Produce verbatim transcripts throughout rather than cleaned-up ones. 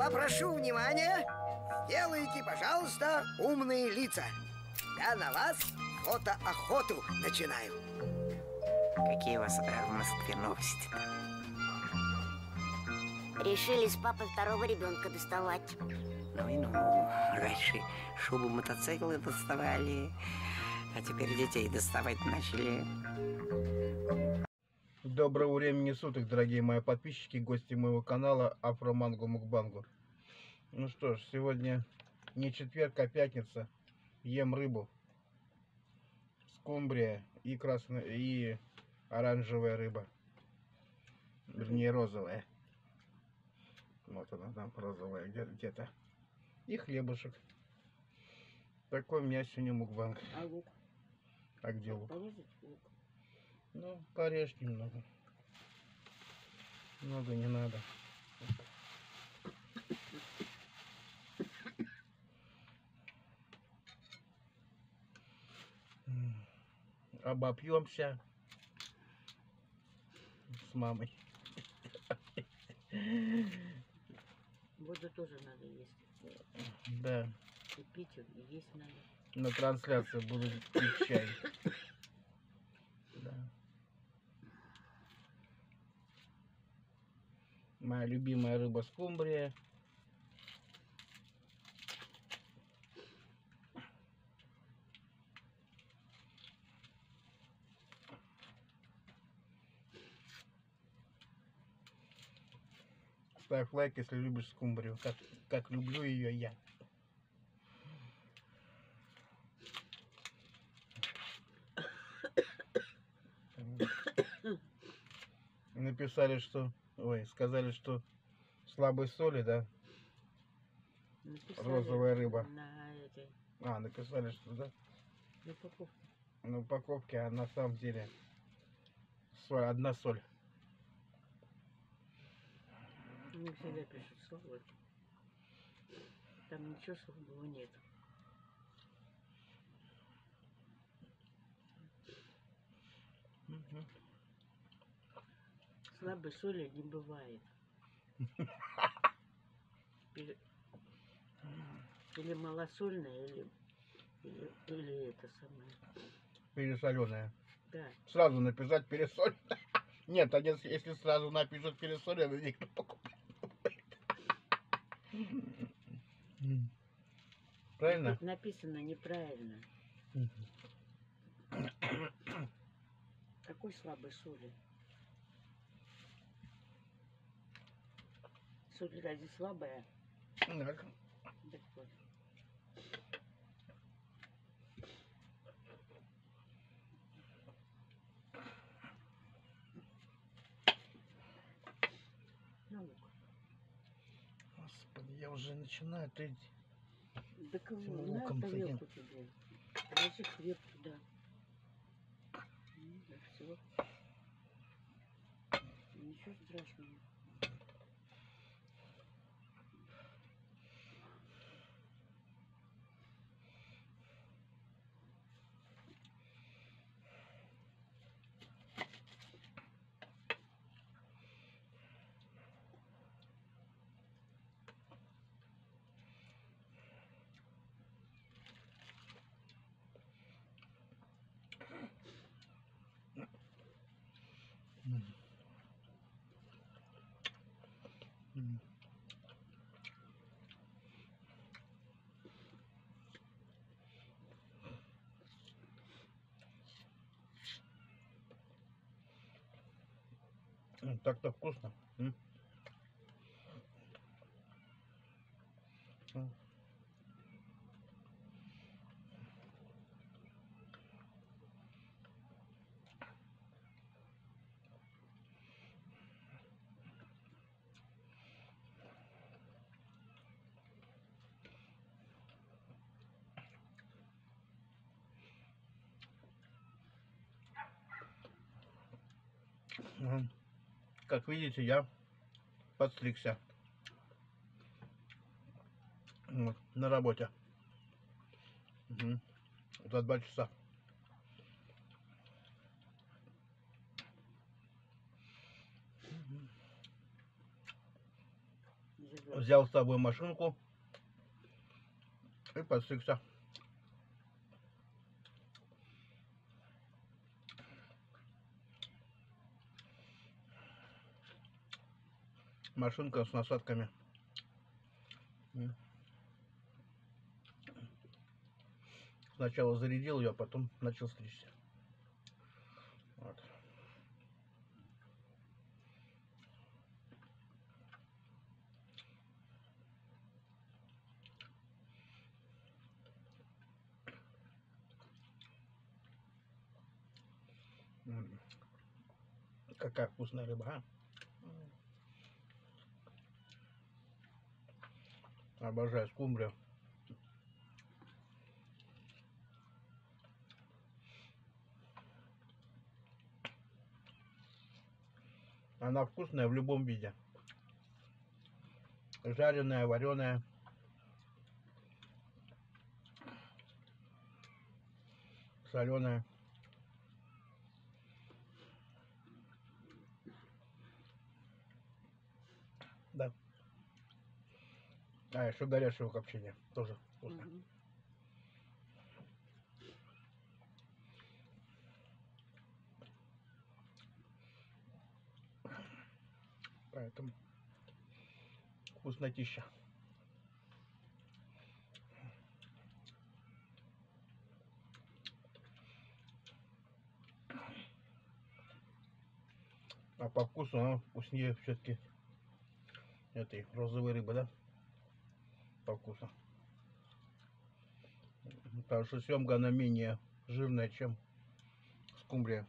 Попрошу внимания. Делайте, пожалуйста, умные лица. Я на вас фотоохоту начинаю. Какие у вас э, в Москве новости-то? Решили с папой второго ребенка доставать. Ну и ну, раньше шубу мотоциклы доставали, а теперь детей доставать начали. Доброго времени суток, дорогие мои подписчики, гости моего канала Афромангу Мукбангу. Ну что ж, сегодня не четверг, а пятница. Ем рыбу. Скумбрия и красная, и оранжевая рыба. Вернее, розовая. Вот она там розовая где-то. И хлебушек. Такой у меня сегодня мукбанг. А лук? А где лук? Порезать лук. Ну, порежь немного. Много не надо. Обопьемся с мамой. Воду тоже надо есть. Да. И пить, и есть надо. На трансляции буду пить чай. Да. Моя любимая рыба скумбрия. Ставь лайк, если любишь скумбрию, как, как люблю ее я. Написали, что... Ой, сказали, что слабой соли, да? Написали Розовая рыба. На этой... А, написали, что да? На упаковке. На упаковке, а на самом деле соль, одна соль. Не всегда пишут слабый. Там ничего слабого нет. Угу. Слабой соли не бывает. Или, или малосольная, или, или, или это самое. Пересоленая. Да. Сразу написать пересоль. Нет, а если, если сразу напишут пересоленная, никто покупает. Правильно? Тут написано неправильно. Какой слабой соли? Соль разве слабая? Так. Так вот. На лук. Господи, я уже начинаю треть. Да кого? Этим На луком тарелку тебе. Положи хлеб туда. Ну, да, все. Ничего страшного. Так-то вкусно. М? Как видите, я подстригся. Вот, на работе. Угу. За два часа. завел. Взял с собой машинку и подсыкся. Машинка с насадками. Сначала зарядил ее, а потом начал стричься. Вот. М. Какая вкусная рыба, а? Обожаю скумбрию. Она вкусная в любом виде. Жареная, вареная. Соленая. Да. А, еще горячего копчения. Тоже вкусно. Мгм. Поэтому вкуснотища. А по вкусу она вкуснее все-таки этой розовой рыбы, да? По вкусу. Потому что семга она менее жирная, чем скумбрия.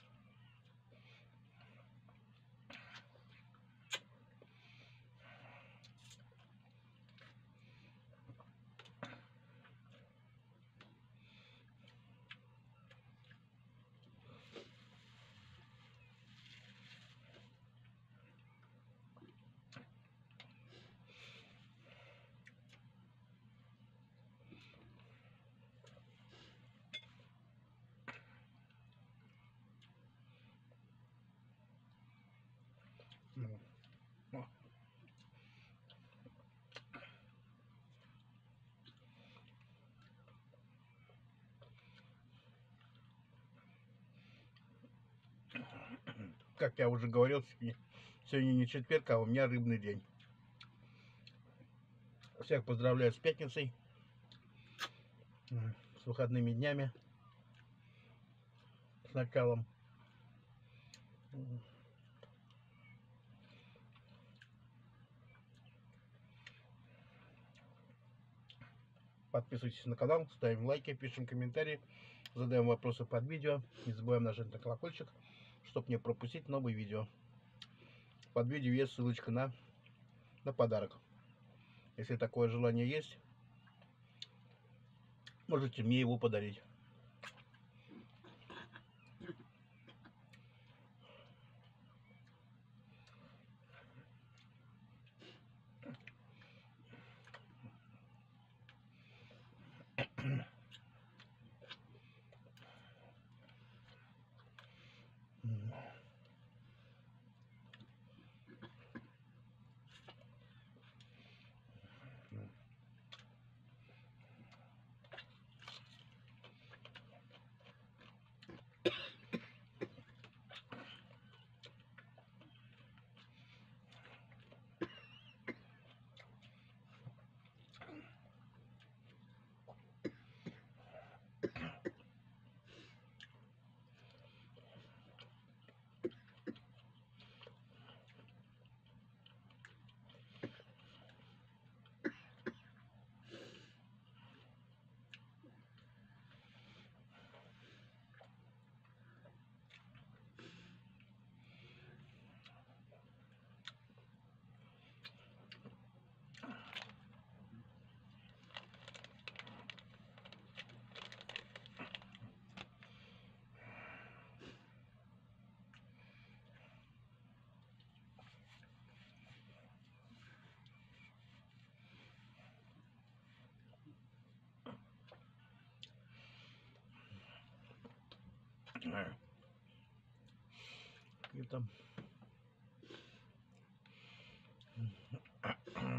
Ну, о. Как я уже говорил, сегодня, сегодня не четверг, а у меня рыбный день. Всех поздравляю с пятницей, с выходными днями, с началом. Подписывайтесь на канал, ставим лайки, пишем комментарии, задаем вопросы под видео. Не забываем нажать на колокольчик, чтобы не пропустить новые видео. Под видео есть ссылочка на, на подарок. Если такое желание есть, можете мне его подарить. И там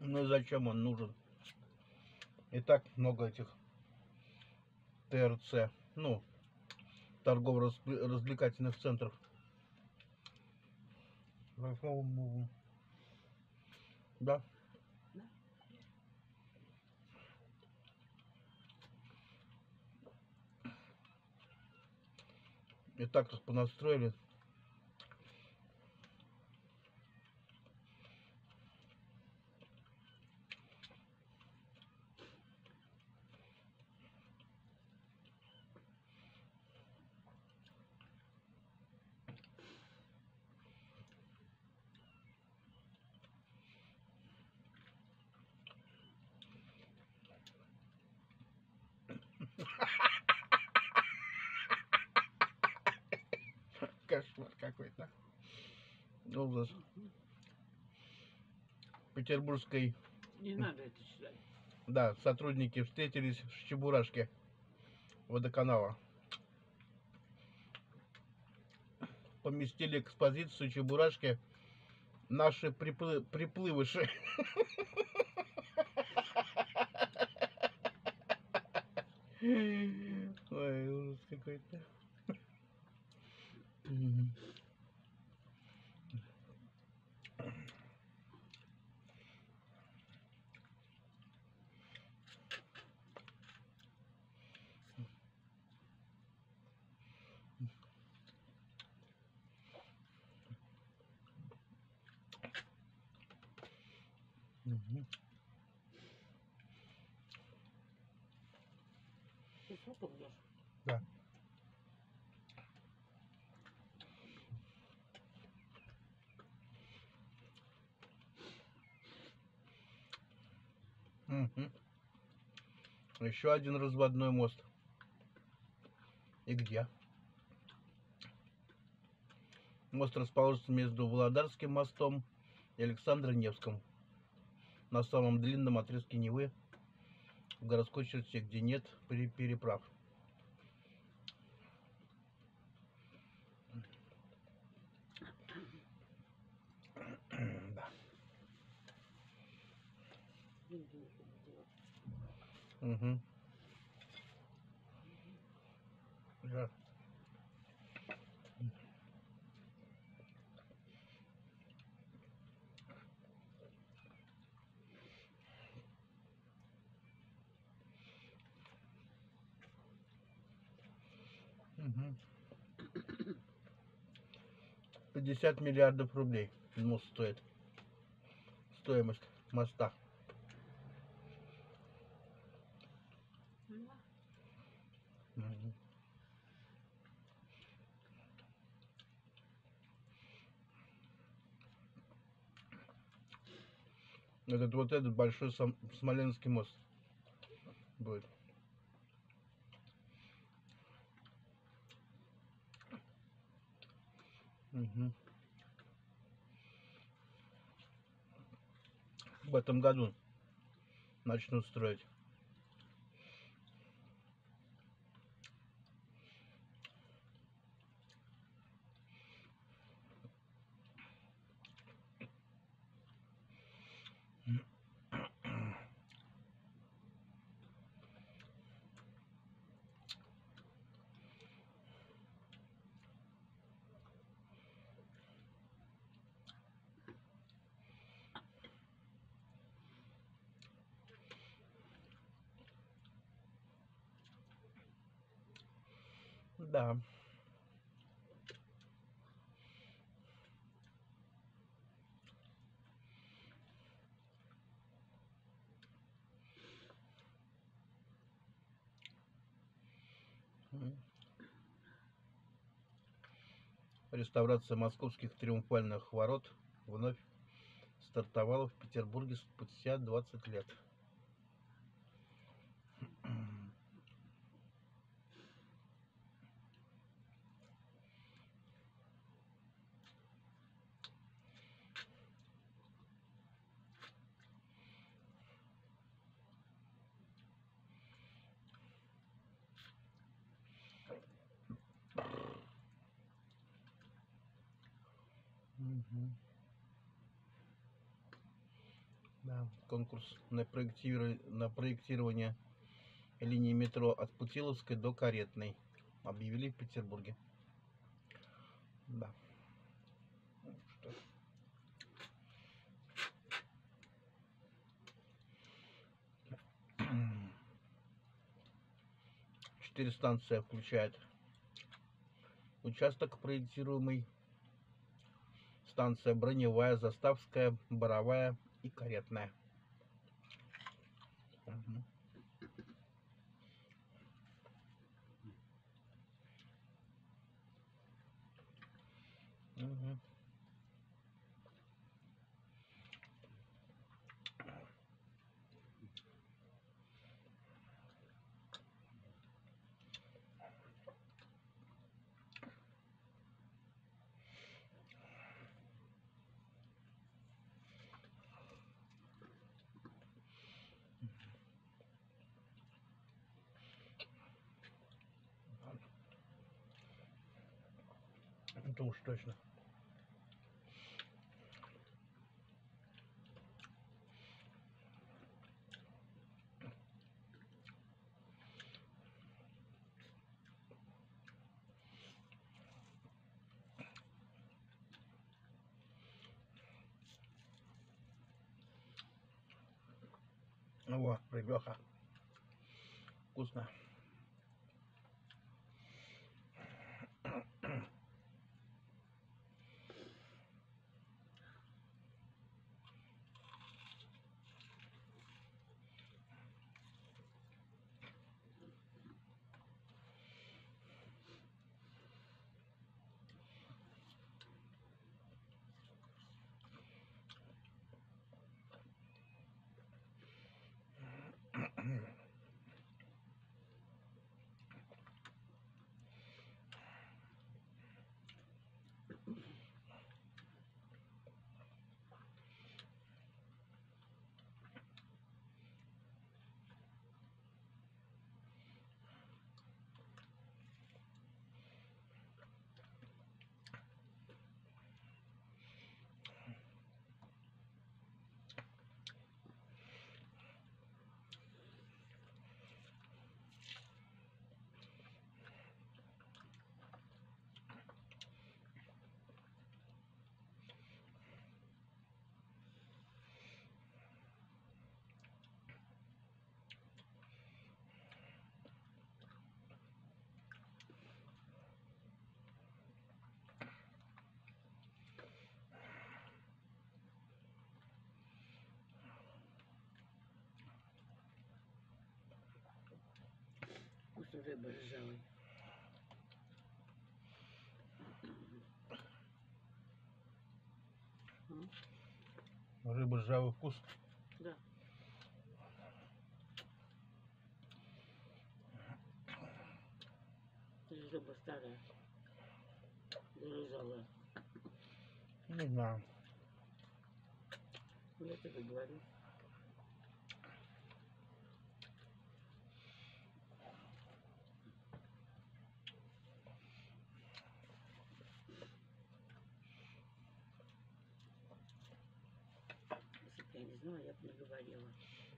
Ну и зачем он нужен? И так много этих ТРЦ, ну, торгово-развлекательных центров. Да. И так их понастроили. Кошмар какой-то. Ужас. Петербургской. Не надо это читать. Да, сотрудники встретились в Чебурашке водоканала. Поместили экспозицию Чебурашки наши приплы... приплывыши. Ой, ужас какой-то. Ты супом ешь? Да. Угу. Еще один разводной мост. И где? Мост расположится между Володарским мостом и Александро-Невском. На самом длинном отрезке Невы в городской черте, где нет переправ. Да. Угу. Да. Угу. пятьдесят миллиардов рублей мост стоит. Стоимость моста. Угу. Этот вот этот большой сам, Смоленский мост будет. Угу. В этом году начнут строить. Да. Реставрация московских триумфальных ворот вновь стартовала в Петербурге спустя двадцать лет. Угу. Да. Да, конкурс на, проектиру- на проектирование линии метро от Путиловской до Каретной объявили в Петербурге. Да. Ну, что? Четыре станции включает участок проектируемый. Станция Броневая, Заставская, Боровая и Каретная. Угу. Угу. Это уж точно. Во, рыбёха. Вкусно. Вкус рыбы ржавый. М? Рыба ржавый вкус. Да. Или рыба старая. Или ржавая. Не знаю. Я тебе говорю. Если бы я не знала, я бы не говорила.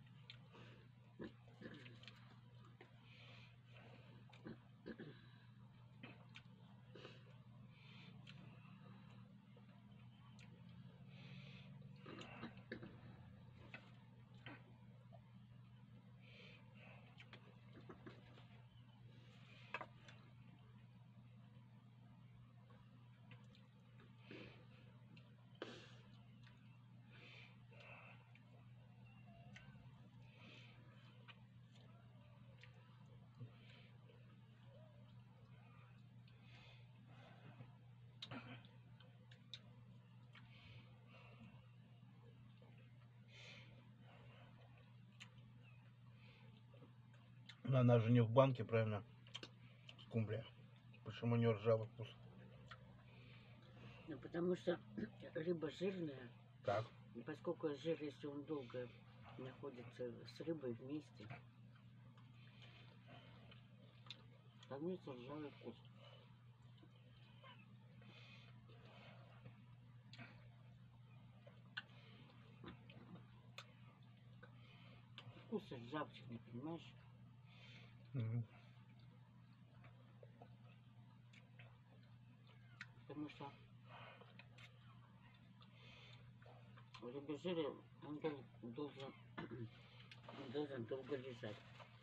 Но она же не в банке, правильно? Скумбрия. Почему у нее ржавый вкус? Ну, потому что рыба жирная. Так. И поскольку жир, если он долго находится с рыбой вместе, становится ржавый вкус. запахи, понимаешь? Мгм. Потому что в рыбе жире он дол- должен, должен долго лежать.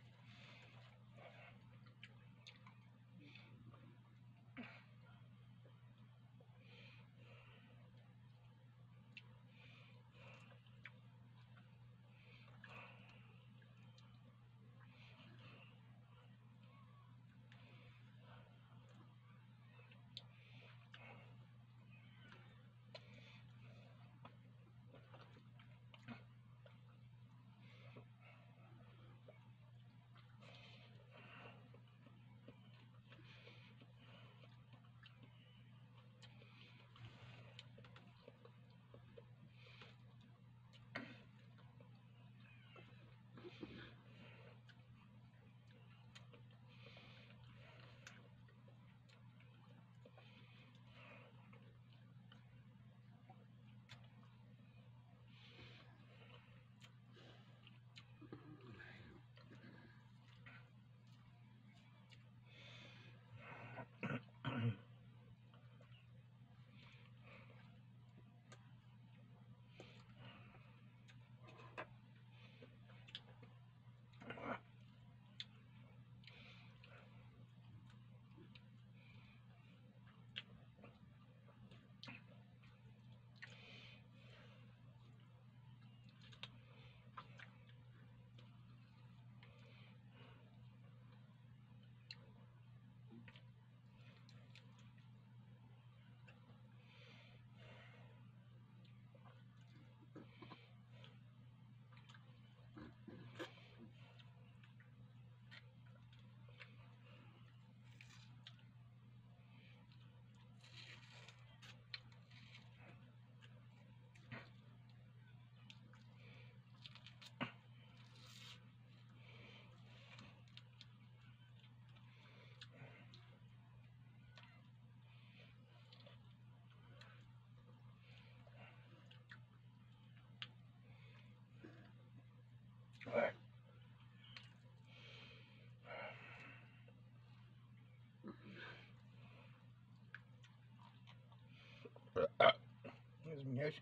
Извиняюсь.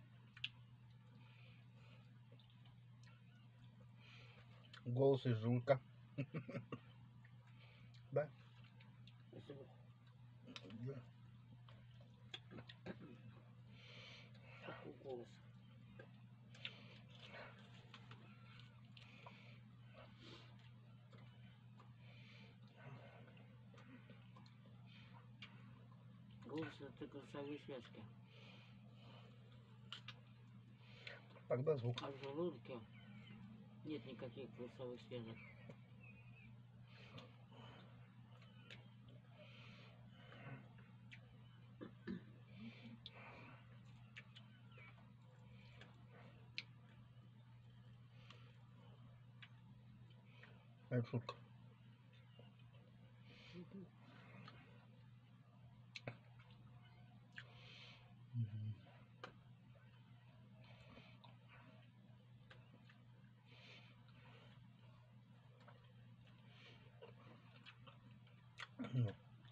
Голос из желудка. Да? Спасибо. Да. Какой голос? Голос это голосовые связки. Тогда звук. А в желудке нет никаких голосовых связок. Это шутка. Ну.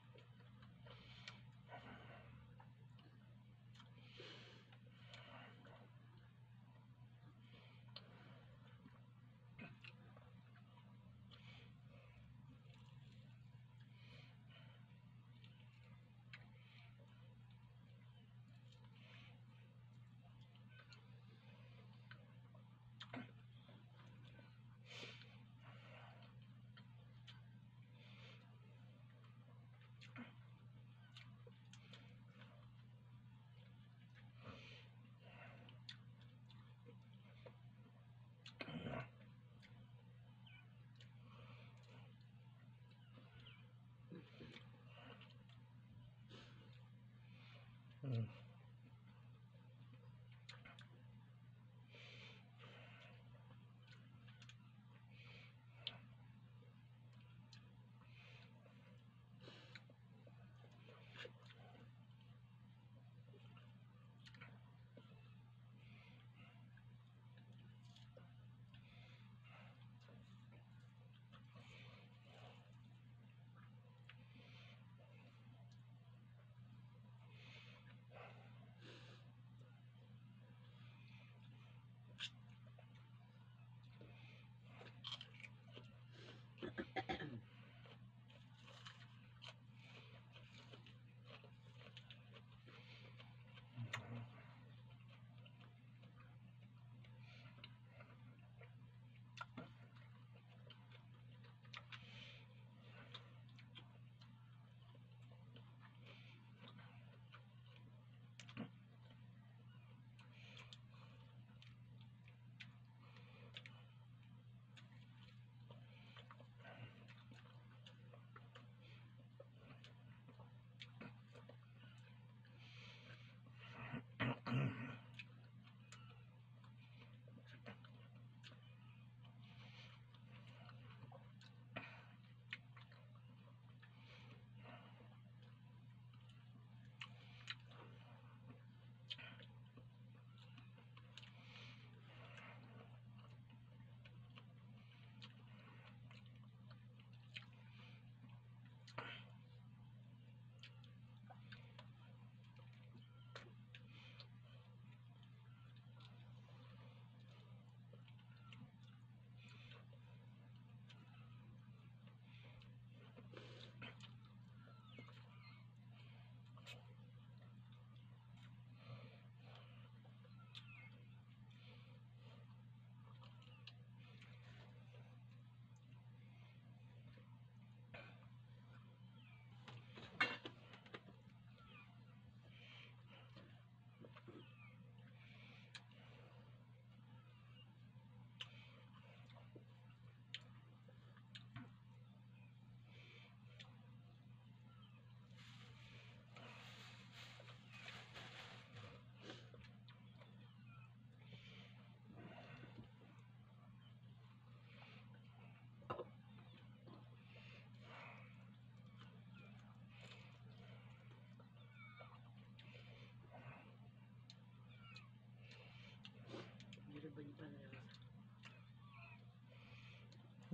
М.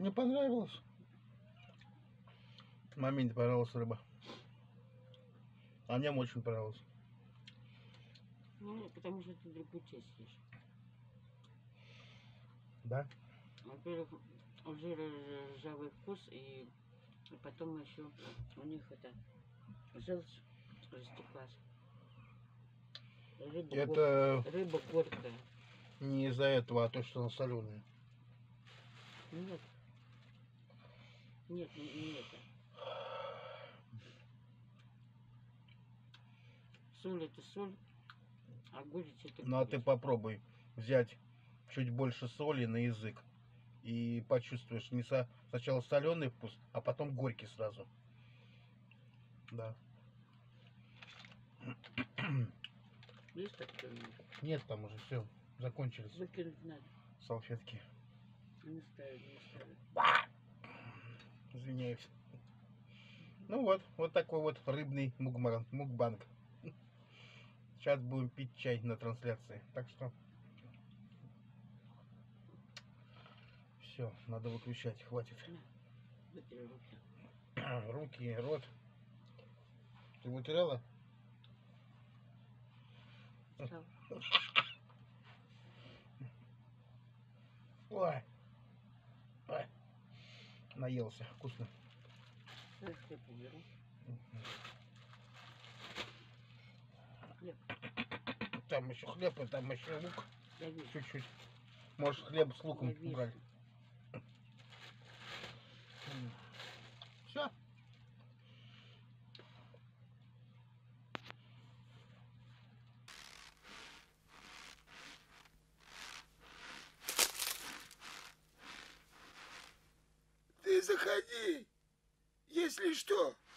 Мне понравилось. Маме не понравилась рыба. А мне очень понравилось. Ну, потому что ты другую часть съешь. Да? Во-первых, жира ржавый вкус, и потом еще у них это желчь растеклась. Рыба, Это гор... Рыба горькая. не из-за этого, а то, что она соленая. Нет. Нет, не, не это. Соль это соль, а горечь это Ну а ты горечь. попробуй взять чуть больше соли на язык. И почувствуешь не со... сначала соленый вкус, а потом горький сразу. Да. Есть такое? Нет, там уже все, закончились Выкинуть надо. салфетки. Не ставят, не ставят. Извиняюсь. Ну вот, вот такой вот рыбный мукбанг. мукбанг. Сейчас будем пить чай на трансляции. Так что все, надо выключать, хватит. Вытри руки. Руки, рот. Ты вытеряла? Стал. Ой. Ой. Наелся, вкусно. Я хлеб уберу. Хлеб. Там еще хлеб, и там еще лук. Я вижу. Чуть-чуть. Может, хлеб с луком Я вижу. убрать. Все. Ты заходи, если что.